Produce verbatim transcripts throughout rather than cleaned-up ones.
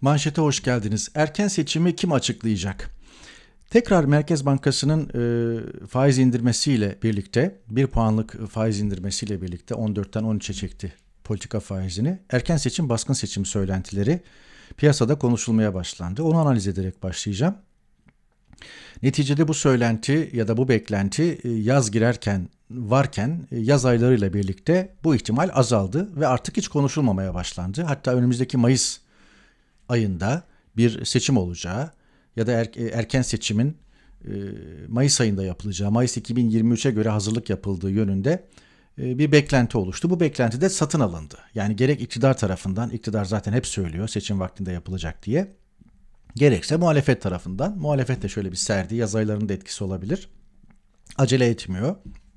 Manşete hoş geldiniz. Erken seçimi kim açıklayacak? Tekrar Merkez Bankası'nın e, faiz indirmesiyle birlikte, bir puanlık faiz indirmesiyle birlikte on dörtten on üçe çekti politika faizini. Erken seçim, baskın seçim söylentileri piyasada konuşulmaya başlandı. Onu analiz ederek başlayacağım. Neticede bu söylenti ya da bu beklenti yaz girerken varken yaz aylarıyla birlikte bu ihtimal azaldı ve artık hiç konuşulmamaya başlandı. Hatta önümüzdeki Mayıs ayında bir seçim olacağı ya da er, erken seçimin e, Mayıs ayında yapılacağı, Mayıs iki bin yirmi üçe göre hazırlık yapıldığı yönünde e, bir beklenti oluştu. Bu beklenti de satın alındı. Yani gerek iktidar tarafından, iktidar zaten hep söylüyor seçim vaktinde yapılacak diye, gerekse muhalefet tarafından, muhalefet de şöyle bir serdi, yaz aylarının da etkisi olabilir, acele etmiyor.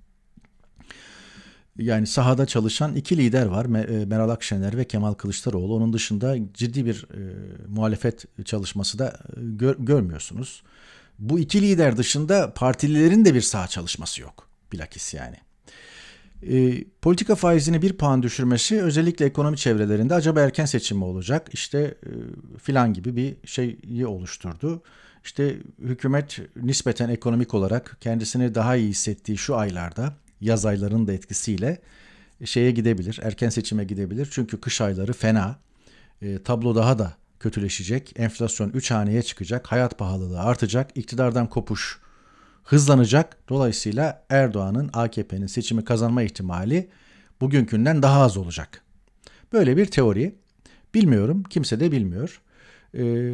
Yani sahada çalışan iki lider var. Meral Akşener ve Kemal Kılıçdaroğlu. Onun dışında ciddi bir e, muhalefet çalışması da e, gör, görmüyorsunuz. Bu iki lider dışında partililerin de bir saha çalışması yok. Bilakis yani. E, politika faizini bir puan düşürmesi özellikle ekonomi çevrelerinde acaba erken seçim mi olacak? İşte e, filan gibi bir şeyi oluşturdu. İşte hükümet nispeten ekonomik olarak kendisini daha iyi hissettiği şu aylarda, yaz aylarının da etkisiyle şeye gidebilir, erken seçime gidebilir. Çünkü kış ayları fena, e, tablo daha da kötüleşecek, enflasyon üç haneye çıkacak, hayat pahalılığı artacak, iktidardan kopuş hızlanacak. Dolayısıyla Erdoğan'ın, A K P'nin seçimi kazanma ihtimali bugünkünden daha az olacak. Böyle bir teori. Bilmiyorum, kimse de bilmiyor. E,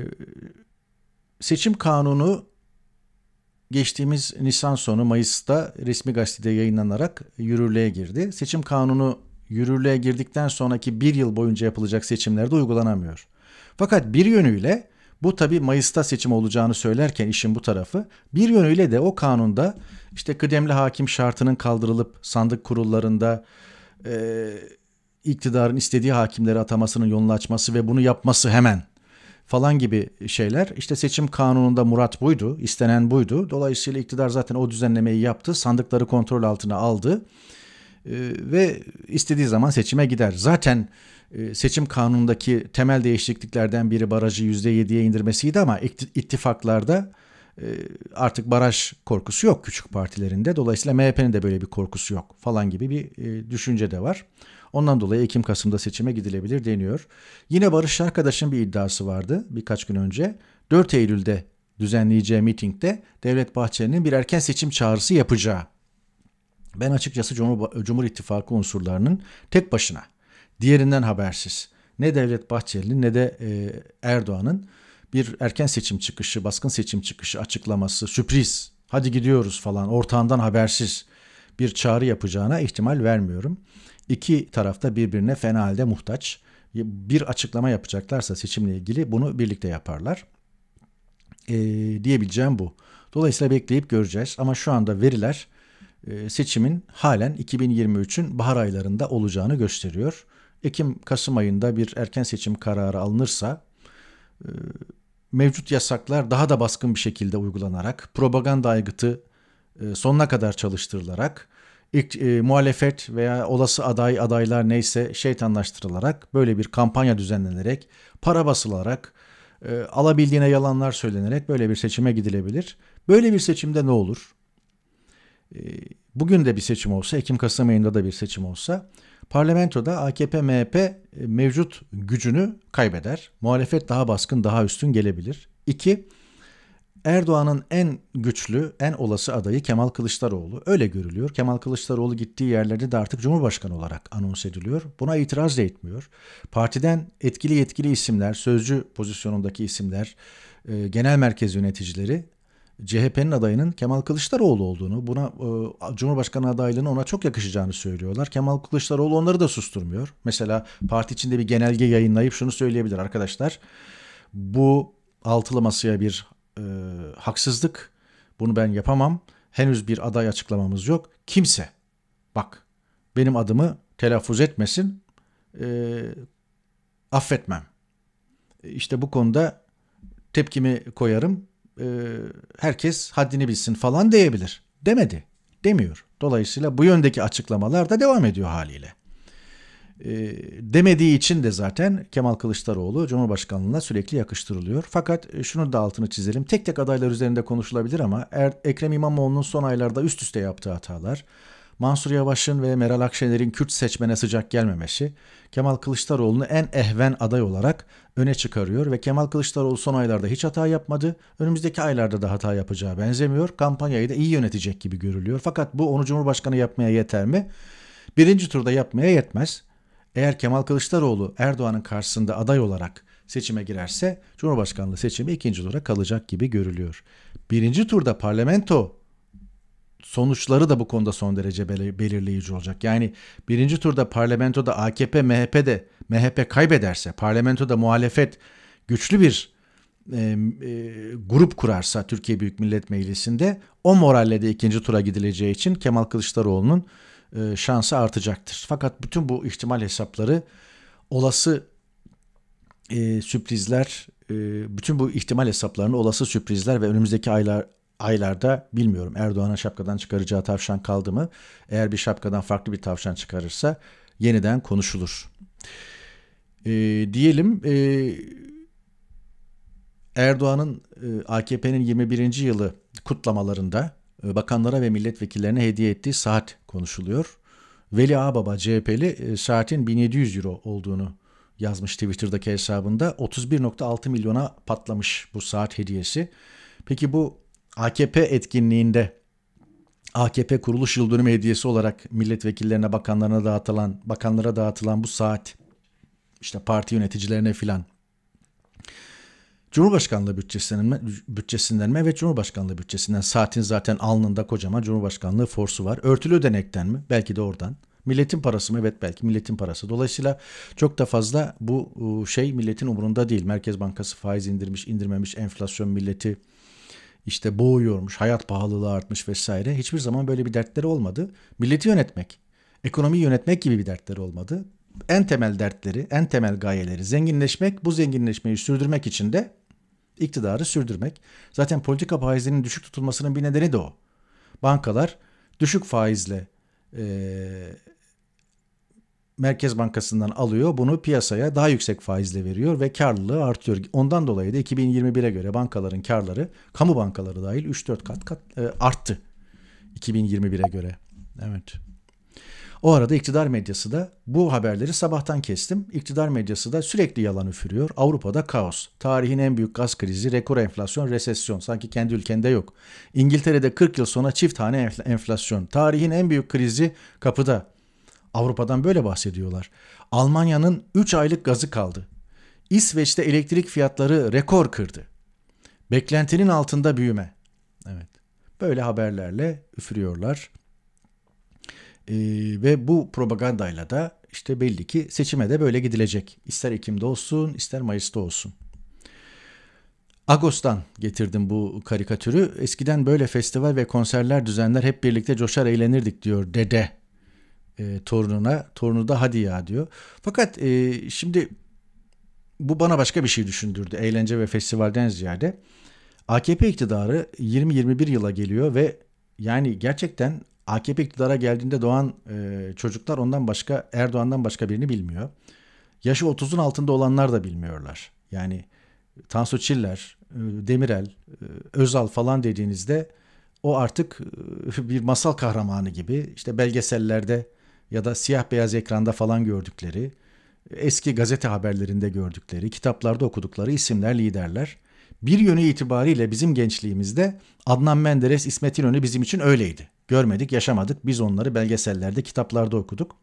seçim kanunu geçtiğimiz Nisan sonu Mayıs'ta resmi gazetede yayınlanarak yürürlüğe girdi. Seçim kanunu yürürlüğe girdikten sonraki bir yıl boyunca yapılacak seçimlerde uygulanamıyor. Fakat bir yönüyle bu tabii Mayıs'ta seçim olacağını söylerken işin bu tarafı, bir yönüyle de o kanunda işte kıdemli hakim şartının kaldırılıp sandık kurullarında e, iktidarın istediği hakimleri atamasının yolunu açması ve bunu yapması hemen falan gibi şeyler. İşte seçim kanununda murat buydu, istenen buydu. Dolayısıyla iktidar zaten o düzenlemeyi yaptı, sandıkları kontrol altına aldı ee, ve istediği zaman seçime gider. Zaten e, seçim kanunundaki temel değişikliklerden biri barajı yüzde yediye indirmesiydi ama ittifaklarda e, artık baraj korkusu yok küçük partilerinde. Dolayısıyla M H P'nin de böyle bir korkusu yok falan gibi bir e, düşünce de var. Ondan dolayı Ekim-Kasım'da seçime gidilebilir deniyor. Yine Barış Arkadaş'ın bir iddiası vardı birkaç gün önce. dört Eylül'de düzenleyeceği mitingde Devlet Bahçeli'nin bir erken seçim çağrısı yapacağı. Ben açıkçası Cumhur, Cumhur İttifakı unsurlarının tek başına, diğerinden habersiz, ne Devlet Bahçeli'nin ne de e, Erdoğan'ın bir erken seçim çıkışı, baskın seçim çıkışı açıklaması, sürpriz, hadi gidiyoruz falan, ortağından habersiz bir çağrı yapacağına ihtimal vermiyorum. İki tarafta birbirine fena halde muhtaç. Bir açıklama yapacaklarsa seçimle ilgili bunu birlikte yaparlar. Ee, diyebileceğim bu. Dolayısıyla bekleyip göreceğiz. Ama şu anda veriler e, seçimin halen iki bin yirmi üçün bahar aylarında olacağını gösteriyor. Ekim-Kasım ayında bir erken seçim kararı alınırsa e, mevcut yasaklar daha da baskın bir şekilde uygulanarak, propaganda aygıtı e, sonuna kadar çalıştırılarak, İlk, e, muhalefet veya olası aday adaylar neyse şeytanlaştırılarak, böyle bir kampanya düzenlenerek, para basılarak, e, alabildiğine yalanlar söylenerek böyle bir seçime gidilebilir. Böyle bir seçimde ne olur? E, bugün de bir seçim olsa, Ekim-Kasım ayında da bir seçim olsa, parlamentoda A K P M H P e, mevcut gücünü kaybeder. Muhalefet daha baskın, daha üstün gelebilir. İki, Erdoğan'ın en güçlü, en olası adayı Kemal Kılıçdaroğlu. Öyle görülüyor. Kemal Kılıçdaroğlu gittiği yerlerde de artık Cumhurbaşkanı olarak anons ediliyor. Buna itiraz da etmiyor. Partiden etkili yetkili isimler, sözcü pozisyonundaki isimler, e, genel merkez yöneticileri C H P'nin adayının Kemal Kılıçdaroğlu olduğunu, buna e, Cumhurbaşkanı adaylığının ona çok yakışacağını söylüyorlar. Kemal Kılıçdaroğlu onları da susturmuyor. Mesela parti içinde bir genelge yayınlayıp şunu söyleyebilir: arkadaşlar, bu altılı masaya bir E, haksızlık, bunu ben yapamam, henüz bir aday açıklamamız yok, kimse bak benim adımı telaffuz etmesin, e, affetmem, işte bu konuda tepkimi koyarım, e, herkes haddini bilsin falan diyebilir. Demedi, demiyor. Dolayısıyla bu yöndeki açıklamalar da devam ediyor haliyle. e, demediği için de zaten Kemal Kılıçdaroğlu Cumhurbaşkanlığına sürekli yakıştırılıyor. Fakat e, şunu da altını çizelim. Tek tek adaylar üzerinde konuşulabilir ama er, Ekrem İmamoğlu'nun son aylarda üst üste yaptığı hatalar, Mansur Yavaş'ın ve Meral Akşener'in Kürt seçmene sıcak gelmemesi Kemal Kılıçdaroğlu'nu en ehven aday olarak öne çıkarıyor ve Kemal Kılıçdaroğlu son aylarda hiç hata yapmadı. Önümüzdeki aylarda da hata yapacağı benzemiyor. Kampanyayı da iyi yönetecek gibi görülüyor. Fakat bu onu Cumhurbaşkanı yapmaya yeter mi? Birinci turda yapmaya yetmez. Eğer Kemal Kılıçdaroğlu Erdoğan'ın karşısında aday olarak seçime girerse Cumhurbaşkanlığı seçimi ikinci tura kalacak gibi görülüyor. Birinci turda parlamento sonuçları da bu konuda son derece belirleyici olacak. Yani birinci turda parlamentoda A K P, M H P'de M H P kaybederse, parlamentoda muhalefet güçlü bir e, e, grup kurarsa Türkiye Büyük Millet Meclisi'nde o moralle de ikinci tura gidileceği için Kemal Kılıçdaroğlu'nun e, şansı artacaktır. Fakat bütün bu ihtimal hesapları, olası e, sürprizler, e, bütün bu ihtimal hesaplarını olası sürprizler ve önümüzdeki aylar aylarda bilmiyorum Erdoğan'ın şapkadan çıkaracağı tavşan kaldı mı? Eğer bir şapkadan farklı bir tavşan çıkarırsa yeniden konuşulur. E, diyelim e, Erdoğan'ın e, A K P'nin yirmi birinci yılı kutlamalarında e, bakanlara ve milletvekillerine hediye ettiği saat konuşuluyor. Veli Ağbaba C H P'li e, saatin bin yedi yüz euro olduğunu yazmış Twitter'daki hesabında. otuz bir virgül altı milyona patlamış bu saat hediyesi. Peki bu A K P etkinliğinde A K P kuruluş yıl dönümü hediyesi olarak milletvekillerine, bakanlarına dağıtılan, bakanlara dağıtılan bu saat, işte parti yöneticilerine filan Cumhurbaşkanlığı bütçesinden mi, bütçesinden mi? Evet, Cumhurbaşkanlığı bütçesinden. Saatin zaten alnında kocaman Cumhurbaşkanlığı forsu var. Örtülü ödenekten mi? Belki de oradan. Milletin parası mı? Evet, belki milletin parası. Dolayısıyla çok da fazla bu şey milletin umurunda değil. Merkez Bankası faiz indirmiş, indirmemiş, enflasyon milleti işte boğuyormuş, hayat pahalılığı artmış vesaire. Hiçbir zaman böyle bir dertleri olmadı. Milleti yönetmek, ekonomiyi yönetmek gibi bir dertleri olmadı. En temel dertleri, en temel gayeleri zenginleşmek, bu zenginleşmeyi sürdürmek için de iktidarı sürdürmek. Zaten politika faizlerinin düşük tutulmasının bir nedeni de o. Bankalar düşük faizle e, Merkez Bankası'ndan alıyor, bunu piyasaya daha yüksek faizle veriyor ve karlılığı artıyor. Ondan dolayı da iki bin yirmi bire göre bankaların karları, kamu bankaları dahil üç dört kat kat e, arttı iki bin yirmi bire göre. Evet. O arada iktidar medyası da bu haberleri sabahtan kestim. İktidar medyası da sürekli yalan üfürüyor. Avrupa'da kaos. Tarihin en büyük gaz krizi, rekor enflasyon, resesyon. Sanki kendi ülkende yok. İngiltere'de kırk yıl sonra çift hane enflasyon. Tarihin en büyük krizi kapıda. Avrupa'dan böyle bahsediyorlar. Almanya'nın üç aylık gazı kaldı. İsveç'te elektrik fiyatları rekor kırdı. Beklentinin altında büyüme. Evet. Böyle haberlerle üfürüyorlar. Ee, ve bu propagandayla da işte belli ki seçime de böyle gidilecek. İster Ekim'de olsun, ister Mayıs'ta olsun. Ağustos'tan getirdim bu karikatürü. Eskiden böyle festival ve konserler düzenler, hep birlikte coşar eğlenirdik diyor dede e, torununa. Torunu da hadi ya diyor. Fakat e, şimdi bu bana başka bir şey düşündürdü. Eğlence ve festivalden ziyade. A K P iktidarı yirmi yirmi bir yıla geliyor ve yani gerçekten A K P iktidara geldiğinde doğan e, çocuklar ondan başka, Erdoğan'dan başka birini bilmiyor. Yaşı otuzun altında olanlar da bilmiyorlar. Yani Tansu Çiller, e, Demirel, e, Özal falan dediğinizde o artık e, bir masal kahramanı gibi, işte belgesellerde ya da siyah beyaz ekranda falan gördükleri, eski gazete haberlerinde gördükleri, kitaplarda okudukları isimler, liderler. Bir yönü itibariyle bizim gençliğimizde Adnan Menderes, İsmet İnönü bizim için öyleydi. Görmedik, yaşamadık. Biz onları belgesellerde, kitaplarda okuduk.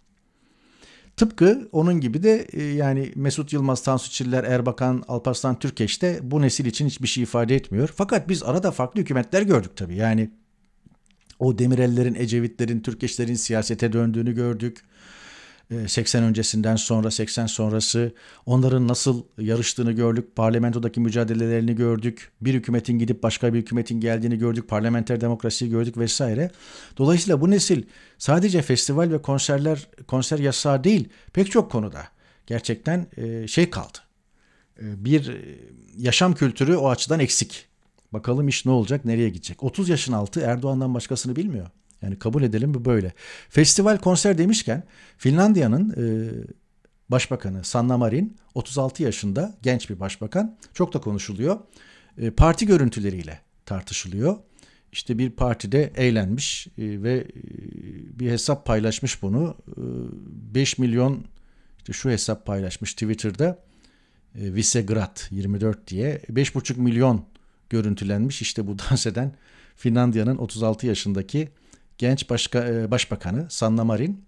Tıpkı onun gibi de yani Mesut Yılmaz, Tansu Çiller, Erbakan, Alparslan Türkeş de bu nesil için hiçbir şey ifade etmiyor. Fakat biz arada farklı hükümetler gördük tabii. Yani o Demirel'lerin, Ecevitlerin, Türkeşlerin siyasete döndüğünü gördük. seksen öncesinden sonra, seksen sonrası onların nasıl yarıştığını gördük. Parlamentodaki mücadelelerini gördük. Bir hükümetin gidip başka bir hükümetin geldiğini gördük. Parlamenter demokrasiyi gördük vesaire. Dolayısıyla bu nesil sadece festival ve konserler, konser yasağı değil, pek çok konuda gerçekten şey kaldı. Bir yaşam kültürü o açıdan eksik. Bakalım iş ne olacak, nereye gidecek? otuz yaşın altı Erdoğan'dan başkasını bilmiyor. Yani kabul edelim bu böyle. Festival, konser demişken Finlandiya'nın e, Başbakanı Sanna Marin otuz altı yaşında genç bir başbakan. Çok da konuşuluyor. E, parti görüntüleriyle tartışılıyor. İşte bir partide eğlenmiş e, ve e, bir hesap paylaşmış bunu. E, beş milyon işte şu hesap paylaşmış Twitter'da. E, Visegrad yirmi dört diye beş buçuk milyon görüntülenmiş. İşte bu dans eden Finlandiya'nın otuz altı yaşındaki genç başka, e, başbakanı Sanna Marin.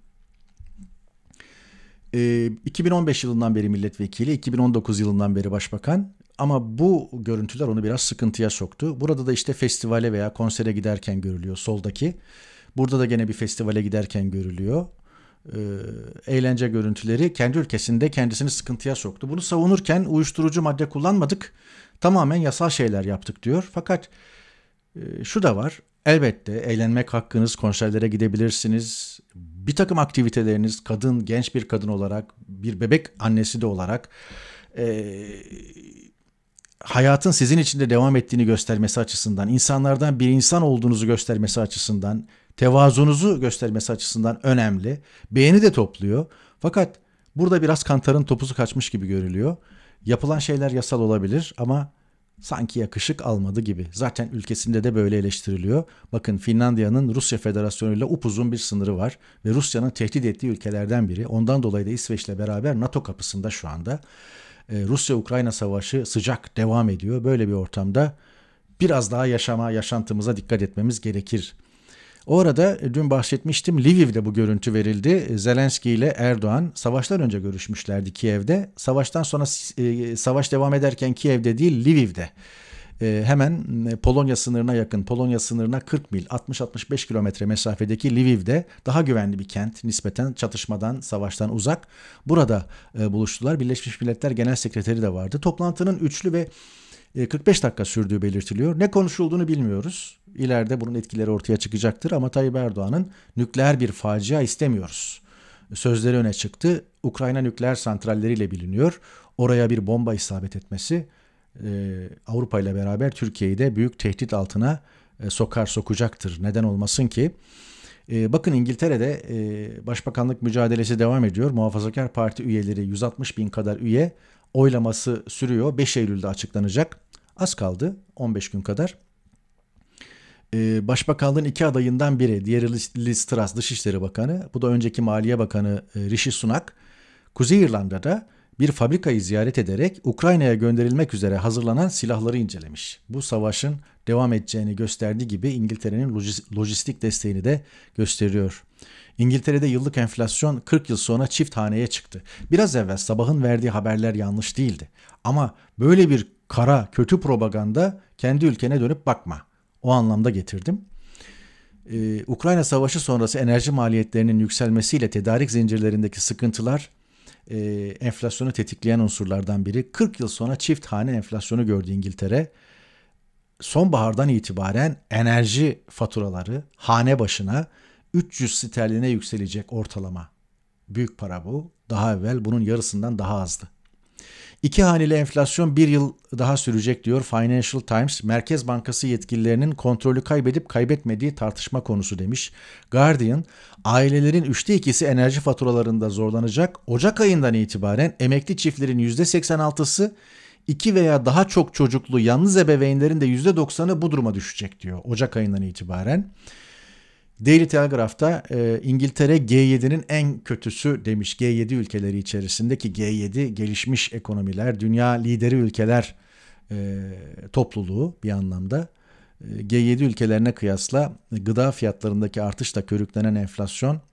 E, iki bin on beş yılından beri milletvekili, iki bin on dokuz yılından beri başbakan. Ama bu görüntüler onu biraz sıkıntıya soktu. Burada da işte festivale veya konsere giderken görülüyor soldaki. Burada da gene bir festivale giderken görülüyor. Ee, eğlence görüntüleri kendi ülkesinde kendisini sıkıntıya soktu. Bunu savunurken uyuşturucu madde kullanmadık, tamamen yasal şeyler yaptık diyor. Fakat e, şu da var, elbette eğlenmek hakkınız, konserlere gidebilirsiniz. Bir takım aktiviteleriniz, kadın, genç bir kadın olarak, bir bebek annesi de olarak e, hayatın sizin içinde devam ettiğini göstermesi açısından, insanlardan bir insan olduğunuzu göstermesi açısından, tevazunuzu göstermesi açısından önemli. Beğeni de topluyor. Fakat burada biraz kantarın topuzu kaçmış gibi görülüyor. Yapılan şeyler yasal olabilir ama sanki yakışık almadı gibi. Zaten ülkesinde de böyle eleştiriliyor. Bakın, Finlandiya'nın Rusya Federasyonu ile upuzun bir sınırı var ve Rusya'nın tehdit ettiği ülkelerden biri. Ondan dolayı da İsveç'le beraber NATO kapısında şu anda. Rusya-Ukrayna savaşı sıcak devam ediyor. Böyle bir ortamda biraz daha yaşama, yaşantımıza dikkat etmemiz gerekir. O arada dün bahsetmiştim, Lviv'de bu görüntü verildi. Zelenski ile Erdoğan savaştan önce görüşmüşlerdi Kiev'de. Savaştan sonra e, savaş devam ederken Kiev'de değil, Lviv'de. E, hemen Polonya sınırına yakın, Polonya sınırına kırk mil, altmış altmış beş kilometre mesafedeki Lviv'de, daha güvenli bir kent, nispeten çatışmadan, savaştan uzak. Burada e, buluştular. Birleşmiş Milletler Genel Sekreteri de vardı. Toplantının üçlü ve kırk beş dakika sürdüğü belirtiliyor. Ne konuşulduğunu bilmiyoruz. İleride bunun etkileri ortaya çıkacaktır ama Tayyip Erdoğan'ın nükleer bir facia istemiyoruz sözleri öne çıktı. Ukrayna nükleer santralleriyle biliniyor. Oraya bir bomba isabet etmesi Avrupa ile beraber Türkiye'yi de büyük tehdit altına sokar, sokacaktır. Neden olmasın ki? Bakın, İngiltere'de başbakanlık mücadelesi devam ediyor. Muhafazakar Parti üyeleri, yüz altmış bin kadar üye, oylaması sürüyor. beş Eylül'de açıklanacak. Az kaldı, on beş gün kadar. Ee, Başbakanlığın iki adayından biri, diğeri Liz Truss, Dışişleri Bakanı, bu da önceki Maliye Bakanı e, Rishi Sunak, Kuzey İrlanda'da bir fabrikayı ziyaret ederek Ukrayna'ya gönderilmek üzere hazırlanan silahları incelemiş. Bu savaşın devam edeceğini gösterdiği gibi İngiltere'nin lojistik desteğini de gösteriyor. İngiltere'de yıllık enflasyon kırk yıl sonra çift haneye çıktı. Biraz evvel Sabah'ın verdiği haberler yanlış değildi. Ama böyle bir kara, kötü propaganda kendi ülkene dönüp bakma. O anlamda getirdim. Ee, Ukrayna Savaşı sonrası enerji maliyetlerinin yükselmesiyle tedarik zincirlerindeki sıkıntılar e, enflasyonu tetikleyen unsurlardan biri. kırk yıl sonra çift hane enflasyonu gördü İngiltere. Sonbahardan itibaren enerji faturaları hane başına üç yüz sterline yükselecek ortalama. Büyük para bu. Daha evvel bunun yarısından daha azdı. İki haneli enflasyon bir yıl daha sürecek diyor Financial Times. Merkez Bankası yetkililerinin kontrolü kaybedip kaybetmediği tartışma konusu demiş. Guardian, ailelerin üçte ikisi enerji faturalarında zorlanacak. Ocak ayından itibaren emekli çiftlerin yüzde seksen altısı, iki veya daha çok çocuklu yalnız ebeveynlerin de yüzde doksanı bu duruma düşecek diyor Ocak ayından itibaren. Daily Telegraph'ta e, İngiltere G yedi'nin en kötüsü demiş. G yedi ülkeleri içerisindeki G yedi gelişmiş ekonomiler, dünya lideri ülkeler e, topluluğu bir anlamda. E, G yedi ülkelerine kıyasla gıda fiyatlarındaki artışla körüklenen enflasyon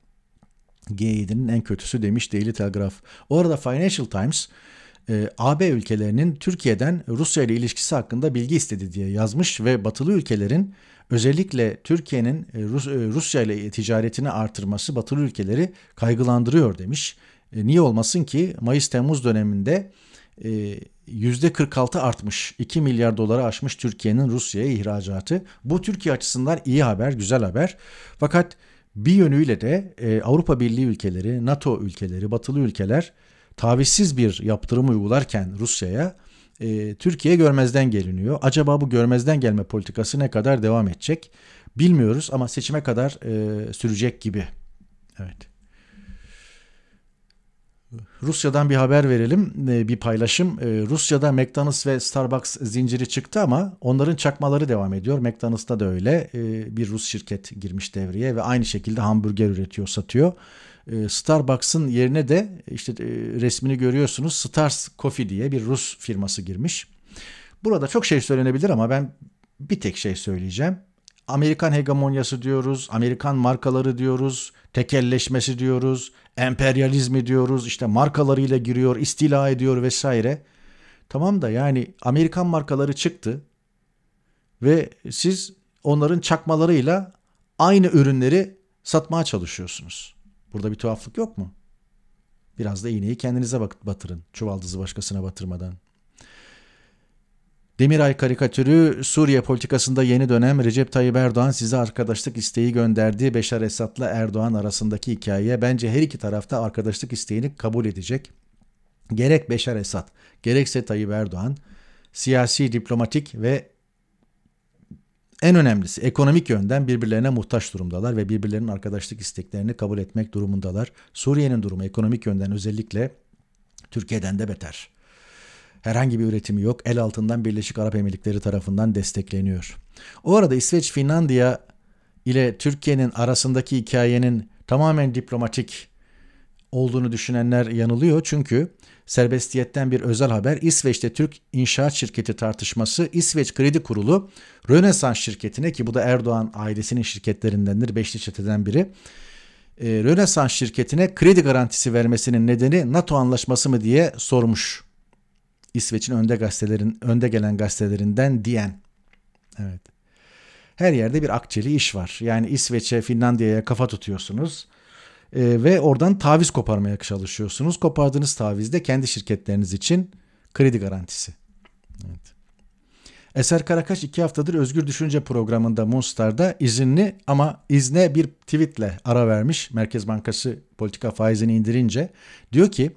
G yedi'nin en kötüsü demiş Daily Telegraph. O arada Financial Times e, A B ülkelerinin Türkiye'den Rusya ile ilişkisi hakkında bilgi istedi diye yazmış ve batılı ülkelerin özellikle Türkiye'nin Rus, Rusya ile ticaretini artırması batılı ülkeleri kaygılandırıyor demiş. E, niye olmasın ki? Mayıs-Temmuz döneminde e, yüzde kırk altı artmış. iki milyar doları aşmış Türkiye'nin Rusya'ya ihracatı. Bu Türkiye açısından iyi haber, güzel haber. Fakat bir yönüyle de e, Avrupa Birliği ülkeleri, NATO ülkeleri, batılı ülkeler tavizsiz bir yaptırım uygularken Rusya'ya e, Türkiye görmezden geliniyor. Acaba bu görmezden gelme politikası ne kadar devam edecek bilmiyoruz ama seçime kadar e, sürecek gibi. Evet. Rusya'dan bir haber verelim, bir paylaşım. Rusya'da McDonald's ve Starbucks zinciri çıktı ama onların çakmaları devam ediyor. McDonald's'ta da öyle. Bir Rus şirket girmiş devreye ve aynı şekilde hamburger üretiyor, satıyor. Starbucks'ın yerine de işte resmini görüyorsunuz, Stars Coffee diye bir Rus firması girmiş. Burada çok şey söylenebilir ama ben bir tek şey söyleyeceğim. Amerikan hegemonyası diyoruz, Amerikan markaları diyoruz, tekelleşmesi diyoruz, emperyalizmi diyoruz, işte markalarıyla giriyor, istila ediyor vesaire. Tamam da yani Amerikan markaları çıktı ve siz onların çakmalarıyla aynı ürünleri satmaya çalışıyorsunuz. Burada bir tuhaflık yok mu? Biraz da iğneyi kendinize batırın, çuvaldızı başkasına batırmadan. Demiray karikatürü, Suriye politikasında yeni dönem, Recep Tayyip Erdoğan size arkadaşlık isteği gönderdi. Beşar Esad'la Erdoğan arasındaki hikaye. Bence her iki tarafta arkadaşlık isteğini kabul edecek. Gerek Beşar Esad, gerekse Tayyip Erdoğan siyasi, diplomatik ve en önemlisi ekonomik yönden birbirlerine muhtaç durumdalar ve birbirlerinin arkadaşlık isteklerini kabul etmek durumundalar. Suriye'nin durumu ekonomik yönden özellikle Türkiye'den de beter. Herhangi bir üretimi yok. El altından Birleşik Arap Emirlikleri tarafından destekleniyor. O arada İsveç, Finlandiya ile Türkiye'nin arasındaki hikayenin tamamen diplomatik olduğunu düşünenler yanılıyor. Çünkü serbestiyetten bir özel haber, İsveç'te Türk İnşaat Şirketi tartışması, İsveç Kredi Kurulu Rönesans şirketine, ki bu da Erdoğan ailesinin şirketlerindendir, beşli çeteden biri, Rönesans şirketine kredi garantisi vermesinin nedeni NATO anlaşması mı diye sormuş. İsveç'in önde gazetelerin önde gelen gazetelerinden diyen. Evet. Her yerde bir akçeli iş var. Yani İsveç'e, Finlandiya'ya kafa tutuyorsunuz e, ve oradan taviz koparmaya çalışıyorsunuz. Kopardığınız taviz de kendi şirketleriniz için kredi garantisi. Evet. Eser Karakaş iki haftadır Özgür Düşünce programında Moonstar'da izinli ama izne bir tweetle ara vermiş. Merkez Bankası politika faizini indirince diyor ki,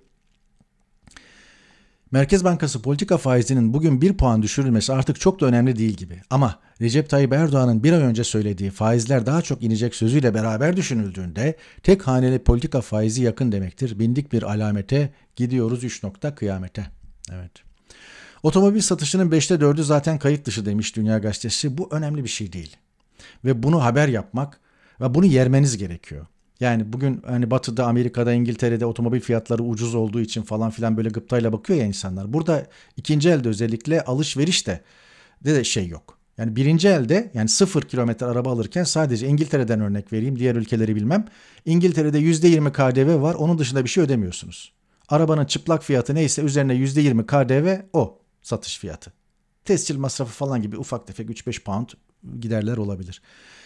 Merkez Bankası politika faizinin bugün bir puan düşürülmesi artık çok da önemli değil gibi. Ama Recep Tayyip Erdoğan'ın bir ay önce söylediği faizler daha çok inecek sözüyle beraber düşünüldüğünde tek haneli politika faizi yakın demektir. Bindik bir alamete, gidiyoruz üç nokta kıyamete. Evet. Otomobil satışının beşte dördü zaten kayıt dışı demiş Dünya Gazetesi. Bu önemli bir şey değil. Ve bunu haber yapmak ve bunu yermeniz gerekiyor. Yani bugün hani Batı'da, Amerika'da, İngiltere'de otomobil fiyatları ucuz olduğu için falan filan böyle gıptayla bakıyor ya insanlar. Burada ikinci elde özellikle alışverişte de, de şey yok. Yani birinci elde, yani sıfır kilometre araba alırken, sadece İngiltere'den örnek vereyim, diğer ülkeleri bilmem. İngiltere'de yüzde yirmi K D V var, onun dışında bir şey ödemiyorsunuz. Arabanın çıplak fiyatı neyse üzerine yüzde yirmi K D V o satış fiyatı. Tescil masrafı falan gibi ufak tefek üç beş pound giderler olabilir.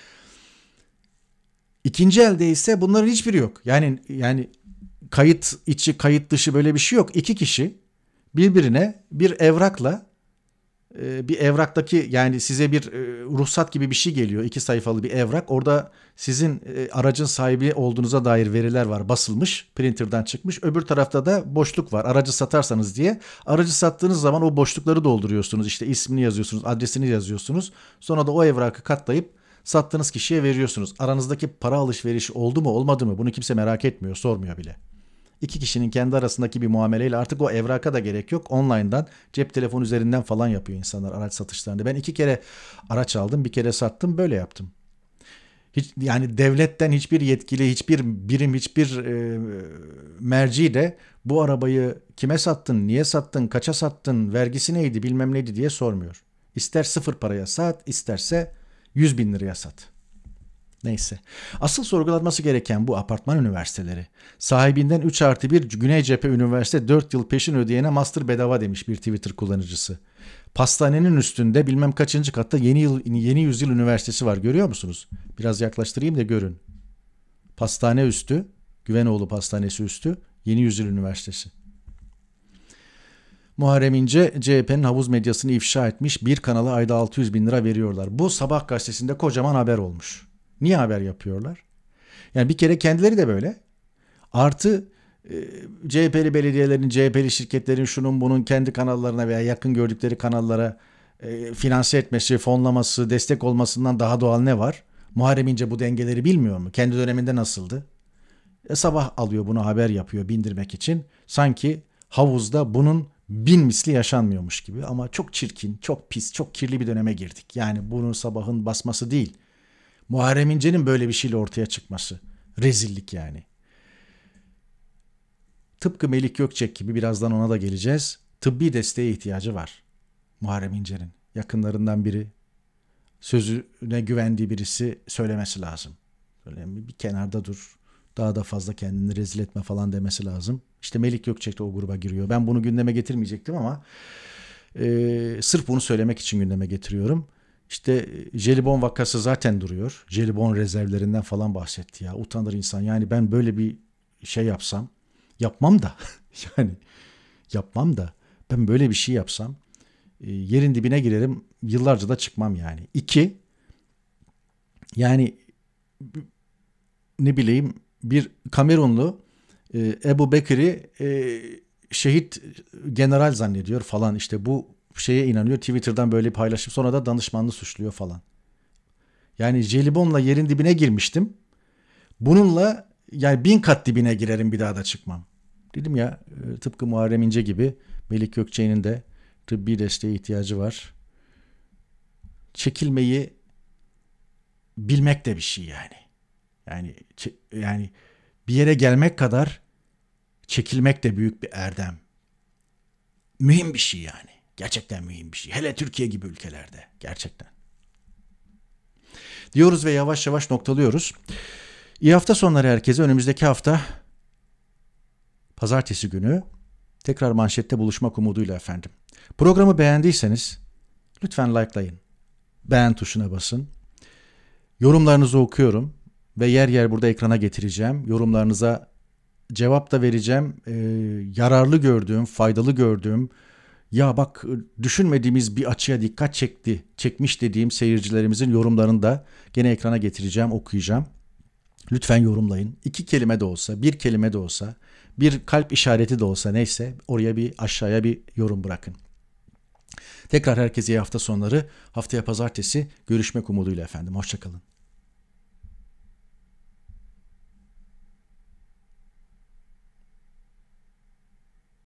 İkinci elde ise bunların hiçbiri yok. Yani yani kayıt içi, kayıt dışı böyle bir şey yok. İki kişi birbirine bir evrakla, bir evraktaki, yani size bir ruhsat gibi bir şey geliyor. İki sayfalı bir evrak. Orada sizin aracın sahibi olduğunuza dair veriler var. Basılmış, printer'dan çıkmış. Öbür tarafta da boşluk var. Aracı satarsanız diye. Aracı sattığınız zaman o boşlukları dolduruyorsunuz. İşte ismini yazıyorsunuz, adresini yazıyorsunuz. Sonra da o evrakı katlayıp sattığınız kişiye veriyorsunuz. Aranızdaki para alışverişi oldu mu olmadı mı bunu kimse merak etmiyor, sormuyor bile. İki kişinin kendi arasındaki bir muameleyle artık o evraka da gerek yok. Online'dan, cep telefonu üzerinden falan yapıyor insanlar araç satışlarında. Ben iki kere araç aldım, bir kere sattım, böyle yaptım. Hiç, yani devletten hiçbir yetkili, hiçbir birim, hiçbir e, merci de bu arabayı kime sattın, niye sattın, kaça sattın, vergisi neydi, bilmem neydi diye sormuyor. İster sıfır paraya sat, isterse yüz bin liraya sat. Neyse. Asıl sorgulanması gereken bu apartman üniversiteleri. Sahibinden üç artı bir Güney Cephe Üniversite dört yıl peşin ödeyene master bedava demiş bir Twitter kullanıcısı. Pastanenin üstünde bilmem kaçıncı katta Yeni Yıl, Yeni Yüzyıl Üniversitesi var, görüyor musunuz? Biraz yaklaştırayım da görün. Pastane üstü, Güvenoğlu Pastanesi üstü, Yeni Yüzyıl Üniversitesi. Muharrem İnce C H P'nin havuz medyasını ifşa etmiş, bir kanala ayda altı yüz bin lira veriyorlar. Bu Sabah gazetesinde kocaman haber olmuş. Niye haber yapıyorlar? Yani bir kere kendileri de böyle. Artı e, C H P'li belediyelerin, C H P'li şirketlerin şunun bunun kendi kanallarına veya yakın gördükleri kanallara e, finanse etmesi, fonlaması, destek olmasından daha doğal ne var? Muharrem İnce bu dengeleri bilmiyor mu? Kendi döneminde nasıldı? E, sabah alıyor bunu haber yapıyor bindirmek için. Sanki havuzda bunun bin misli yaşanmıyormuş gibi. Ama çok çirkin, çok pis, çok kirli bir döneme girdik. Yani bunun sabahın basması değil. Muharrem İnce'nin böyle bir şeyle ortaya çıkması. Rezillik yani. Tıpkı Melik Gökçek gibi, birazdan ona da geleceğiz. Tıbbi desteğe ihtiyacı var Muharrem İnce'nin. Yakınlarından biri, sözüne güvendiği birisi söylemesi lazım. Böyle bir kenarda dur, daha da fazla kendini rezil etme falan demesi lazım. İşte Melik Gökçek de o gruba giriyor. Ben bunu gündeme getirmeyecektim ama e, sırf bunu söylemek için gündeme getiriyorum. İşte jelibon vakası zaten duruyor. Jelibon rezervlerinden falan bahsetti ya. Utanır insan. Yani ben böyle bir şey yapsam, yapmam da yani yapmam da ben böyle bir şey yapsam e, yerin dibine girerim, yıllarca da çıkmam yani. İki, yani ne bileyim, bir Kamerunlu e, Ebu Bekir'i e, şehit general zannediyor falan, işte bu şeye inanıyor, Twitter'dan böyle paylaşıp sonra da danışmanlığı suçluyor falan. Yani jelibonla yerin dibine girmiştim. Bununla yani bin kat dibine girerim, bir daha da çıkmam. Dedim ya, tıpkı Muharrem İnce gibi Melik Gökçek'in de tıbbi desteğe ihtiyacı var. Çekilmeyi bilmek de bir şey yani. Yani yani bir yere gelmek kadar çekilmek de büyük bir erdem. Mühim bir şey yani. Gerçekten mühim bir şey. Hele Türkiye gibi ülkelerde. Gerçekten. Diyoruz ve yavaş yavaş noktalıyoruz. İyi hafta sonları herkese. Önümüzdeki hafta pazartesi günü tekrar manşette buluşmak umuduyla efendim. Programı beğendiyseniz lütfen likelayın. Beğen tuşuna basın. Yorumlarınızı okuyorum ve yer yer burada ekrana getireceğim. Yorumlarınıza cevap da vereceğim. Ee, yararlı gördüğüm, faydalı gördüğüm, ya bak düşünmediğimiz bir açıya dikkat çekti, çekmiş dediğim seyircilerimizin yorumlarını da gene ekrana getireceğim, okuyacağım. Lütfen yorumlayın. İki kelime de olsa, bir kelime de olsa, bir kalp işareti de olsa, neyse oraya bir, aşağıya bir yorum bırakın. Tekrar herkese iyi hafta sonları. Haftaya pazartesi görüşmek umuduyla efendim. Hoşça kalın.